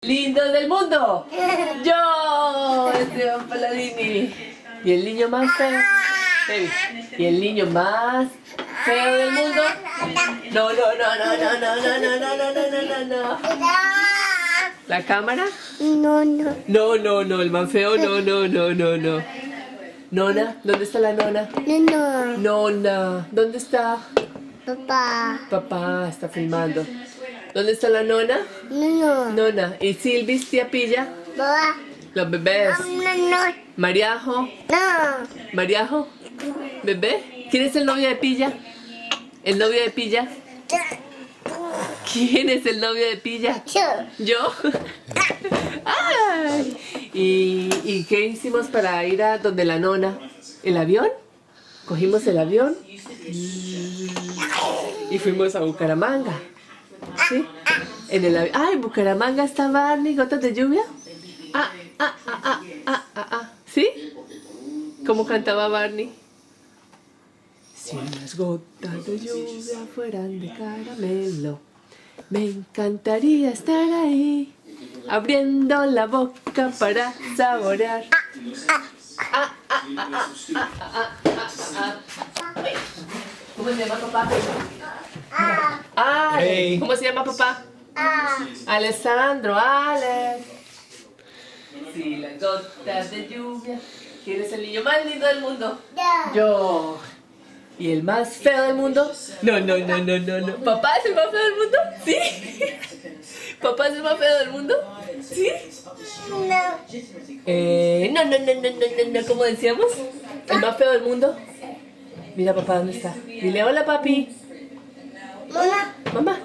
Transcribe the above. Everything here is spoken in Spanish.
¡Lindo del mundo! ¡Yo! Esteban Paladini. ¿Y el niño más feo? ¿Y el niño más feo del mundo? No, no, no, no, no, no, no, no, no, no, no, no, no. ¿La cámara? No, no. No, no, no, el más feo, no, no, no, no, no. Nona, ¿dónde está la nona? No. Nona, ¿dónde está? Papá. Papá está filmando. ¿Dónde está la nona? No. Nona. ¿Y Silvis, tía Pilla? Papá. Los bebés. No. Mariajo. No. Mariajo. ¿Bebé? ¿Quién es el novio de Pilla? ¿El novio de Pilla? ¿Quién es el novio de Pilla? ¿Yo? ¡Ay! ¿Y qué hicimos para ir a donde la nona? ¿El avión? Cogimos el avión y fuimos a Bucaramanga. ¿Sí? En el avión. ¡Ay, Bucaramanga está Barney! ¿Gotas de lluvia? ¿Sí? ¿Cómo cantaba Barney? Si las gotas de lluvia fueran de caramelo, me encantaría estar ahí, abriendo la boca para saborear. ¿Cómo se llama papá? Hey. ¿Cómo se llama papá? Alessandro, Alex. Si las gotas de lluvia. ¿Quién es el niño más lindo del mundo? Yo. ¿Y el más feo del mundo? No, no, no, no, no, no. ¿Papá es el más feo del mundo? ¿Sí? ¿Papá es el más feo del mundo? ¿Sí? No, no, no, no, no, no, ¿cómo decíamos? ¿El más feo del mundo? Mira papá, ¿dónde está? Dile hola papi. Mamá. Mamá.